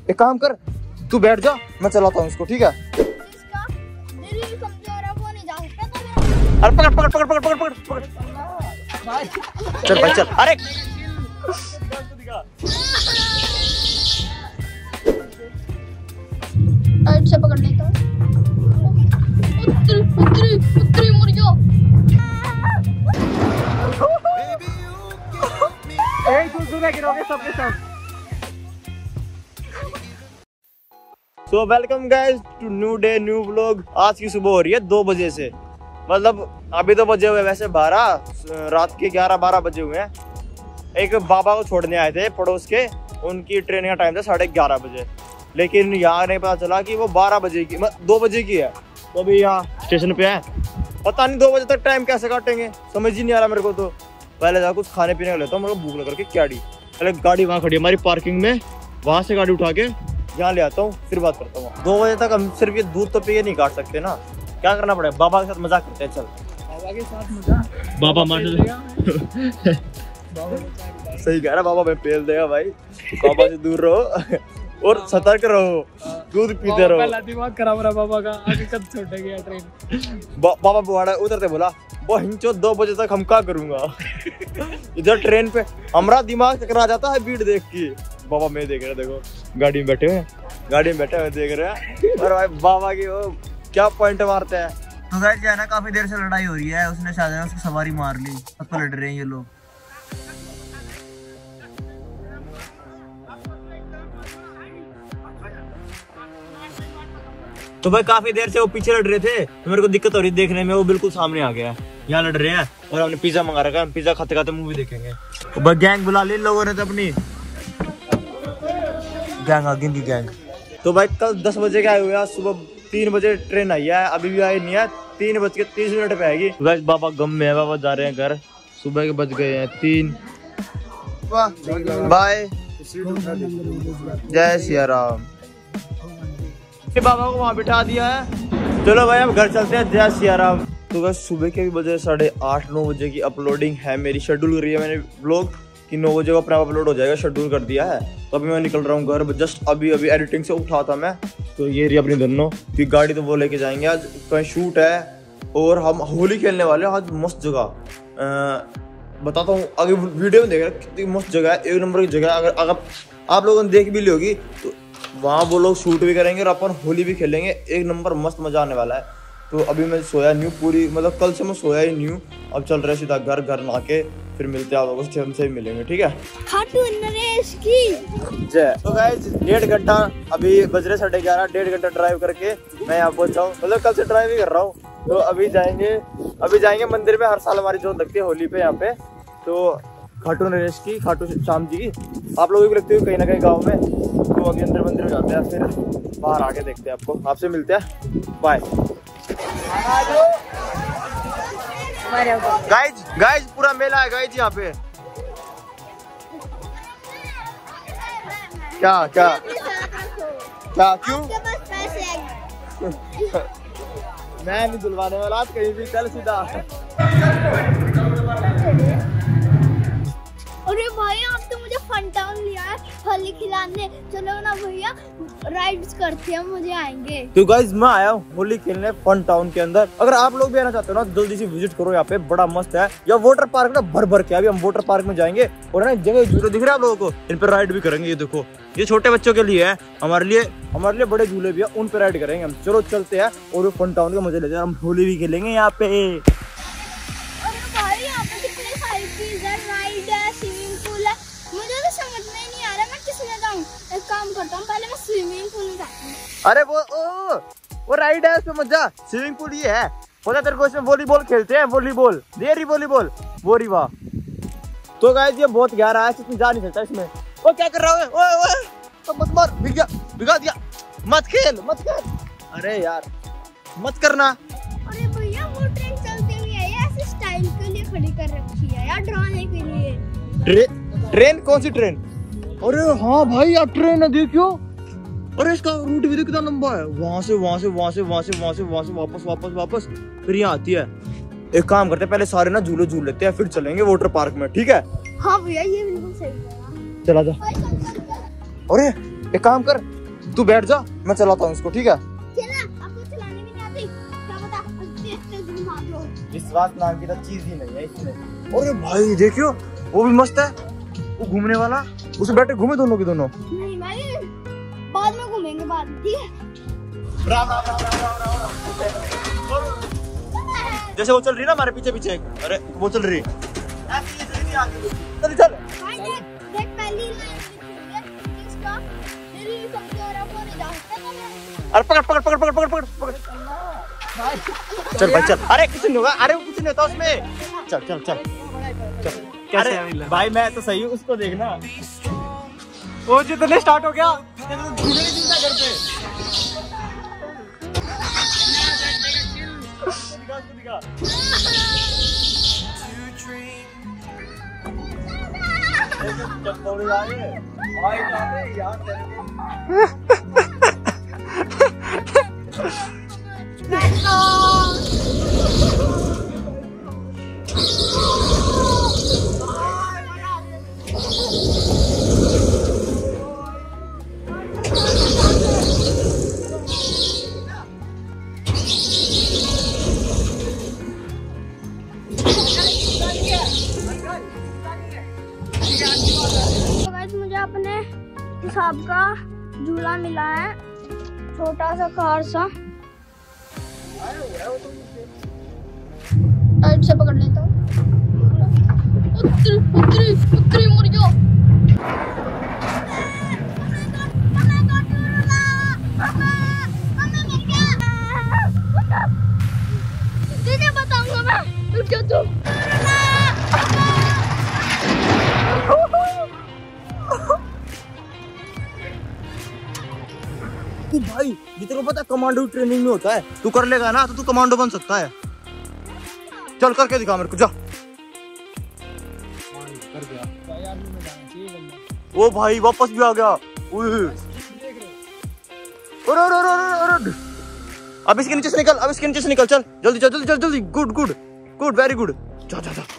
एक काम कर, तू बैठ जा, मैं चलाता हूँ इसको, ठीक है? अरे पकड़ पकड़ पकड़ पकड़ पकड़ पकड़, चल भाई चल। अरे से पकड़ लेता हूँ। उत्तरी मुर्जो। So welcome guys to new day new vlog. आज की सुबह हो रही है 2 बजे से, मतलब अभी तो बजे हुए वैसे 12, रात के 11-12 बजे हुए हैं। एक बाबा को छोड़ने आए थे पड़ोस के, उनकी ट्रेन का टाइम था 11:30 बजे, लेकिन यहाँ नहीं पता चला कि वो 12 बजे की 2 बजे की है। तो अभी यहाँ स्टेशन पे है, पता नहीं 2 बजे तक टाइम कैसे काटेंगे, समझ ही नहीं आ रहा मेरे को। तो पहले जा कुछ खाने पीने का लेता हूँ, मेरे को भूख लग करके क्या डी। पहले गाड़ी वहाँ खड़ी है हमारी पार्किंग में, वहाँ से गाड़ी उठा के यहाँ ले आता हूँ, फिर बात करता हूँ। 2 बजे तक हम सिर्फ ये दूध तो पिए नहीं काट सकते ना, क्या करना पड़ेगा? बाबा के साथ मजाक करते हैं। चल बाबा के साथ मजाक, बाबा सही कह रहा बाबा, मैं पेल देगा भाई। बाबा से दूर रहो और सतर्क रहो, दूध पीते रहो। पहला दिमाग खराब रहा बाबा का, आगे कब छोड़ेगी ट्रेन। बाबा बुआड़ा उतरते बोला, वो हिंचो 2 बजे तक हम क्या करूंगा। इधर ट्रेन पे हमारा दिमाग चकरा जाता है भीड़ देख के। बाबा मैं देख रहा, देखो गाड़ी में बैठे हुए, गाड़ी में बैठे हुए देख रहे हैं, और भाई बाबा की वो क्या पॉइंट मारते हैं। तो गाइस जो है ना, काफी देर से लड़ाई हो रही है, उसने शायद उसकी सवारी मार ली, अब तो लड़ रहे हैं ये लोग। तो भाई काफी देर से वो पीछे लड़ रहे थे, तो मेरे को दिक्कत हो रही देखने में, वो बिल्कुल सामने आ गया, यहाँ लड़ रहे हैं। और हमने पिज्जा मंगा रखा है, पिज्जा खाते खाते मूवी देखेंगे। तो भाई गैंग बुला ली लोगों ने, तो अपनी गैंग आ गई गैंग। तो भाई कल 10 बजे के आए हुए, आज सुबह 3 बजे ट्रेन आई है, अभी भी आई नहीं है, 3:30 पे आएगी। तो गाइस बाबा गम में है, बाबा जा रहे हैं घर, सुबह के बज गए हैं 3। बाय, जय सिया राम। बाबा को वहाँ बिठा दिया है, चलो भाई हम घर चलते हैं, जय सिया राम। तो बस सुबह के भी बजे 8:30-9 बजे की अपलोडिंग है मेरी, शेड्यूल करी है मैंने ब्लॉग कि 9 बजे को अपना अपलोड हो जाएगा, शेड्यूल कर दिया है। तो अभी मैं निकल रहा हूँ घर, जस्ट अभी एडिटिंग से उठा था मैं। तो ये रही अपनी दोनों की गाड़ी, तो वो लेके जाएंगे, आज कहीं शूट है और हम होली खेलने वाले हैं आज। मस्त जगह बताता हूँ, आगे वीडियो में देख रहे कितनी मस्त जगह है, 1 नंबर की जगह है। अगर आप लोगों ने देख भी ली होगी तो वहाँ वो लोग शूट भी करेंगे और अपन होली भी खेलेंगे, 1 नंबर मस्त मजा आने वाला है। तो अभी मैं सोया न्यू पूरी, मतलब कल से मैं सोया ही न्यू, अब चल रहे सीधा घर नहा के, फिर मिलते हैं आप लोगों से, हमसे मिलेंगे, ठीक है? खाटू नरेश की जय। तो गाइस 1.5 घंटा, अभी बज रहे 11:30, 1.5 घंटा ड्राइव करके मैं यहाँ पहुँचा हूँ, मतलब कल से ड्राइव ही कर रहा हूँ। तो अभी जाएंगे मंदिर में, हर साल हमारी जोत लगती है होली पे यहाँ पे, तो खाटू नरेश की, खाटू श्याम जी की, आप लोगों की लगती है कहीं ना कहीं गाँव में। तो अभी अंदर मंदिर में जाते हैं, फिर बाहर आके देखते हैं, आपको आपसे मिलते हैं, बाय। गाइज पूरा मेला है गाइज यहाँ पे। क्या क्यों? मैं नहीं दिलवाने वाला, आप कहीं भी चल सीधा। अरे भाई आप तो मुझे फन टाउन लिया है होली खिलाने, चलो ना भैया राइड्स करते हैं, मुझे आएंगे। तो गाइज मैं आया हूँ होली खेलने फन टाउन के अंदर, अगर आप लोग भी आना चाहते हो ना जल्दी से विजिट करो, यहाँ पे बड़ा मस्त है। या वाटर पार्क ना भर के, अभी हम वाटर पार्क में जाएंगे और ना जगह झूले दिख रहे हैं आप लोगों को, इन पर राइड भी करेंगे। ये देखो ये छोटे बच्चों के लिए है, हमारे लिए बड़े झूले भी है, उन पर राइड करेंगे हम। चलो चलते हैं और फन टाउन का मजे लेते हैं, हम होली भी खेलेंगे यहाँ पे। एक काम करता हूँ, पहले मैं स्विमिंग पूल में जाता हूँ। अरे वो राइड है, उसमें मजा, स्विमिंग पूल ये है, पता तेरे को, इसमें वॉलीबॉल खेलते हैं, वॉलीबॉल वो रिवा। तो गाइस ये बहुत गहरा है, इसमें जा नहीं सकता इसमें। वो क्या कर रहा है? ओए तो मत मार, भिगा दिया, मत खेल। अरे यार मत करना। अरे भैया वो ट्रेन चलती हुई है, ऐसे स्टाइल के लिए खड़ी कर रखी है यार, डराने के लिए। ट्रेन कौन सी ट्रेन? अरे हाँ भाई यार ट्रेन है, देखियो। अरे इसका रूट भी कितना लंबा है, वहां से वापस फिर यहाँ आती है। एक काम करते हैं, पहले सारे ना झूले झूल लेते हैं, फिर चलेंगे वाटर पार्क में, ठीक है? हाँ भैया ये बिल्कुल सही है। चला जा। अरे एक काम कर, तू बैठ जा, मैं चलाता हूँ इसको, ठीक है? आपको चलाने भी नहीं आती, क्या पता तेज घुमा दो। विश्वास नाम की तो चीज ही नहीं है इसमें। अरे भाई देखियो, वो भी मस्त है, वो घूमने वाला, उसे बैठे घूमे दोनों के दोनों। नहीं भाई, बाद में घूमेंगे, बाद में, ठीक है? जैसे वो चल रही ना हमारे पीछे पीछे, अरे वो चल रही चल चल। भाई देख पहली इसका मेरी सबसे और आपको नहीं जानते। अरे पकड़ पकड़ पकड़ पकड़ पकड़ पकड़ पकड़। चल भाई चल, अरे कुछ नहीं होगा, अरे वो कुछ नहीं होता उसमें, चल चल चल चल। कैसे अरे भाई मैं तो सही हूँ, उसको देखना, वो जितने स्टार्ट हो गया। घर पे मुझे अपने हिसाब का झूला मिला है, छोटा सा कार सा, टाइट से पकड़ लेता हूँ। उतरी उतरी उतरी मुर्गियों। तुझे बताऊंगा मैं, रुक जा तू। तू भाई ये तेरे को पता है कमांडो ट्रेनिंग में होता है, तू कर लेगा ना तो तू कमांडो बन सकता है। चल करके दिखा मेरे को, जा। ओ भाई वापस भी आ गया। अरे अब इसके नीचे से निकल, अब इसके नीचे से निकल, चल जल्दी चल जल्दी जल्दी। Good good good, very good, जा जा जा।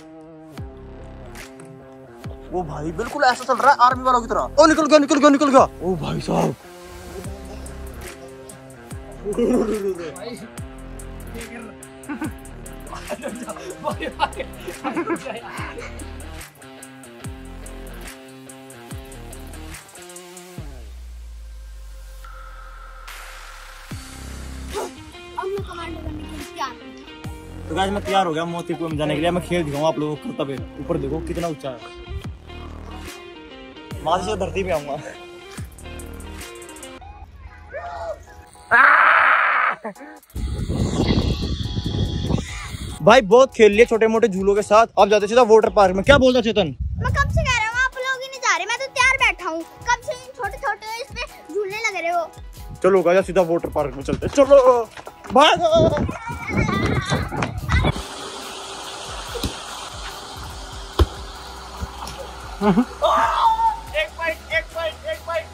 ओ भाई बिल्कुल ऐसा चल रहा है आर्मी वालों की तरह। ओ निकल गया निकल गया निकल गया। ओ भाई साहब तो गाइस मैं तैयार हो गया मोती कुएं में जाने के लिए। मैं खेल दिखाऊंगा आप लोगों को, तब ऊपर देखो कितना ऊंचा है, वहां से धरती पे आऊंगा। भाई बहुत खेल लिए छोटे मोटे झूलों के साथ, अब जाते सीधा वाटर पार्क में। क्या बोलता चेतन? मैं कब से कह रहा हूँ, आप लोग ही नहीं जा रहे, मैं तो तैयार बैठा हूँ कब से, छोटे छोटे इस पे झूलने लग रहे हो। चलो गाइस सीधा वाटर पार्क में चलते, चलो भागो। एक बाइट एक बाइट एक बाइट।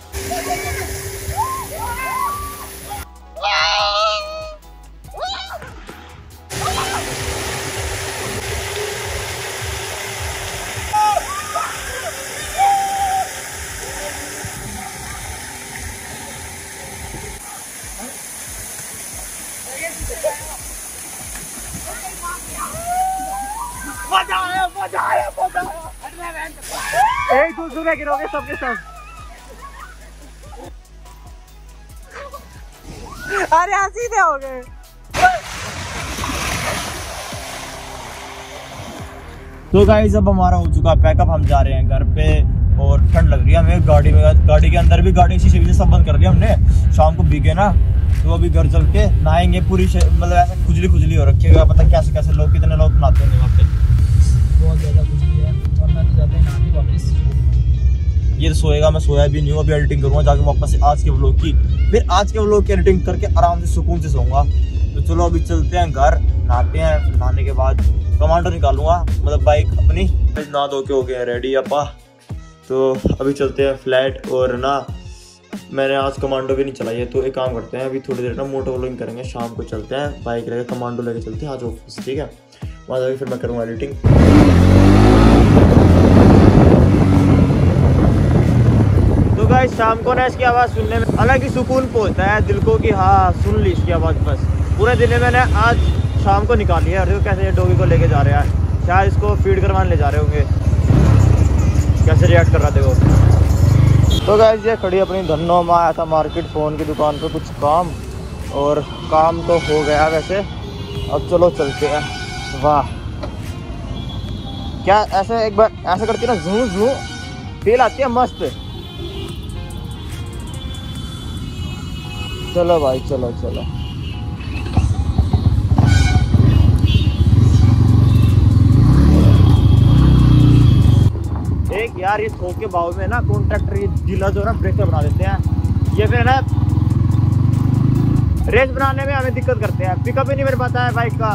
मजा आया मजा आया मजा आया। एक दूसरे में गिरोगे सबके सब। अरे सीधे हो गए। तो गाइस अब हमारा हो चुका पैकअप, हम जा रहे हैं घर पे और ठंड लग रही है हमें। गाड़ी के अंदर भी गाड़ी शीशे भी सब बंद कर दिया हमने, शाम को भीगे ना, तो अभी घर चल के नहाएंगे। पूरी मतलब ऐसे खुजली खुजली हो रखी है, पता कैसे कैसे लोग, कितने लोग नहाते हैं वहाँ पे, बहुत ज्यादा खुजली है और मैं तो जाते ही नहाने वापस। ये तो सोएगा, मैं सोया भी नहीं हूँ। अभी एडिटिंग करूंगा जाके वापस से आज के व्लॉग की, फिर आज के व्लॉग की एडिटिंग करके आराम से सुकून से सोऊंगा। तो चलो अभी चलते हैं घर, नहाते हैं, नहाने के बाद कमांडो निकालूंगा, मतलब बाइक अपनी। नहा धो के हो गए रेडी अपा, तो अभी चलते हैं फ्लैट। और ना मैंने आज कमांडो भी नहीं चलाई है, तो एक काम करते हैं अभी थोड़ी देर ना मोटो व्लॉगिंग करेंगे, शाम को चलते हैं बाइक लेके, कमांडो लेके चलते हैं आज ऑफिस, ठीक है? वहाँ जाके फिर मैं करूँगा एडिटिंग। तो गाइस शाम को ना इसकी आवाज़ सुनने में अलग ही सुकून पहुंचता है दिल को कि हाँ सुन ली इसकी आवाज़। बस पूरे दिन में मैंने आज शाम को निकाली है। और देखो कैसे ये डॉगी को लेके जा रहे हैं, शायद इसको फीड करवाने ले जा रहे होंगे। कैसे रिएक्ट कर रहा देखो। तो गाइस ये खड़ी अपनी धन्नो में आया था मार्केट फ़ोन की दुकान पे कुछ काम, और काम तो हो गया वैसे। अब चलो चलते हैं। वाह क्या ऐसे एक बार ऐसे करती है ना, झू झू फील आती है मस्त। चलो भाई चलो चलो। एक यार ये थोक के भाव में ना कॉन्ट्रैक्टर ये डीलर जो है ना ब्रेकर बना देते हैं। ये फिर ना रेस बनाने में हमें दिक्कत करते हैं। पिकअप ही नहीं बन पाता है बाइक का।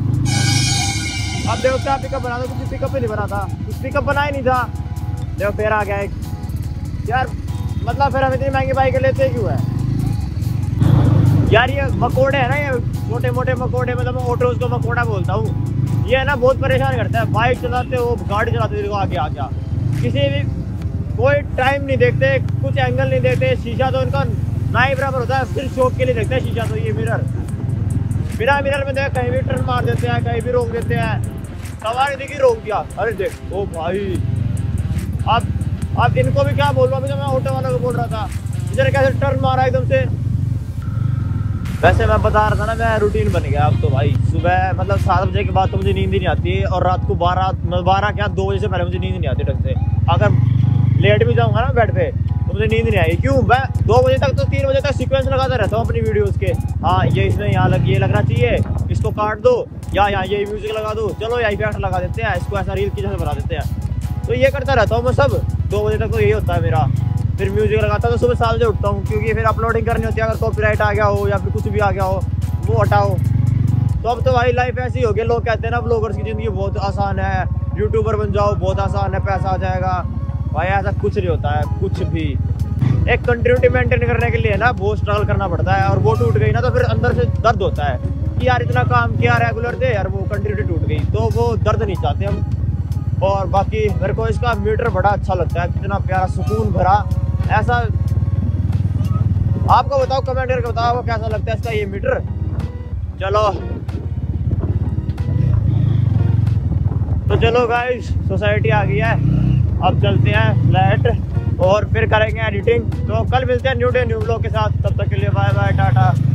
अब देखो क्या पिकअप बना दो, कुछ पिकअप ही नहीं बना था, कुछ पिकअप बना ही नहीं था। देखो फिर आ गया एक यार, मतलब फिर हम इतनी महंगी बाइक लेते क्यों है यार। ये मकोड़े है ना, ये छोटे मोटे मकोड़े, मतलब ऑटो उसको मकोड़ा बोलता हूँ। ये है ना बहुत परेशान करता है। बाइक चलाते हो, गाड़ी चलाते हो, आगे आ गया, किसी भी कोई टाइम नहीं देखते, कुछ एंगल नहीं देखते। शीशा तो इनका ना ही बराबर होता है, सिर्फ शौक के लिए देखते हैं शीशा। तो ये मिरर बिना मिरर में देख कहीं भी टर्न मार देते हैं, कहीं भी रोक देते हैं। सवारी देखी रोक दिया, अरे देख ओ भाई। अब इनको भी क्या बोल रहा हूँ, अभी तो मैं ऑटो वाला को बोल रहा था, इधर कैसे टर्न मारा एकदम से। वैसे मैं बता रहा था ना, मैं रूटीन बन गया अब तो भाई। सुबह मतलब 7 बजे के बाद तो मुझे नींद ही नहीं आती है, और रात को 12 क्या 2 बजे से पहले मुझे नींद नहीं आती ढंग से। अगर लेट भी जाऊँगा ना बेड पे तो मुझे नींद नहीं आएगी। क्यों? मैं 2 बजे तक तो 3 बजे तक सीक्वेंस लगाता रहता हूँ अपनी वीडियोस के। हाँ ये इसमें यहाँ ये लगना चाहिए, इसको काट दो, या यहाँ ये म्यूजिक लगा दो, चलो या इफेक्ट लगा देते हैं, इसको ऐसा रील की जैसे बना देते हैं। तो ये करता रहता हूँ मैं सब। 2 बजे तक तो यही होता है मेरा। फिर म्यूजिक लगाता हूँ तो सुबह 7 बजे उठता हूँ, क्योंकि फिर अपलोडिंग करनी होती है। अगर कॉपीराइट आ गया हो या फिर कुछ भी आ गया हो वो हटाओ। तो अब तो भाई लाइफ ऐसी हो गई। लोग कहते हैं ना ब्लॉगर्स की ज़िंदगी बहुत आसान है, यूट्यूबर बन जाओ बहुत आसान है, पैसा आ जाएगा। भाई ऐसा कुछ नहीं होता है, कुछ भी। एक कंटिन्यूटी मेंटेन करने के लिए ना बहुत स्ट्रगल करना पड़ता है, और वो टूट गई ना तो फिर अंदर से दर्द होता है कि यार इतना काम किया रेगुलर से, यार वो कंटिन्यूटी टूट गई, तो वो दर्द नहीं चाहते हम। और बाकी मेरे को इसका मीटर बड़ा अच्छा लगता है, कितना प्यारा सुकून भरा ऐसा। आपको बताओ, कमेंट करके बताओ आपको कैसा लगता है इसका ये मीटर। चलो तो चलो गाइस, सोसाइटी आ गई है, अब चलते हैं फ्लैट और फिर करेंगे एडिटिंग। तो कल मिलते हैं न्यू डे न्यू ब्लॉग के साथ। तब तक के लिए बाय बाय, टाटा।